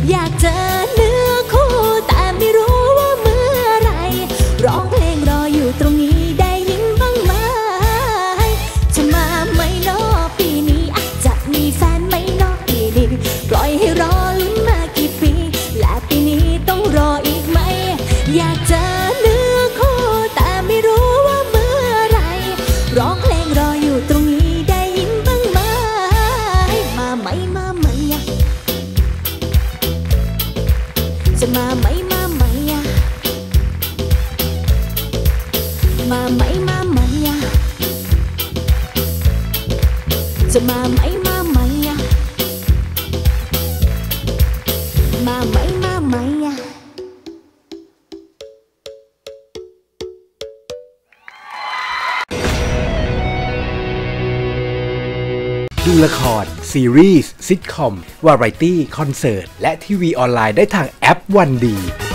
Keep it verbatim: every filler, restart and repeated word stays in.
อยากเจอเนื้อคู่แต่ไม่รู้ว่าเมื่อไรร้องเพลงรออยู่ตรงนี้ได้ยินบ้างไหมจะมาไหมนอปีนี้จะมีแฟนไหมนอปีนี้ปล่อยให้รอลุ้นมากี่ปีและปีนี้ต้องรออีกไหมอยากเจอเนื้อคู่แต่ไม่รู้ว่าเมื่อไรร้องเพลงรออยู่ตรงนี้ได้ยินบ้างไหมมาไหมมาไหมจะมาไหมมาไหมมาไหมมาไหมจะมาไหมมาไหมมาไหมมาไหมดูละครซีรีส์ซิทคอมวาไรตี้คอนเสิร์ตและทีวีออนไลน์ได้ทางแอปวันดี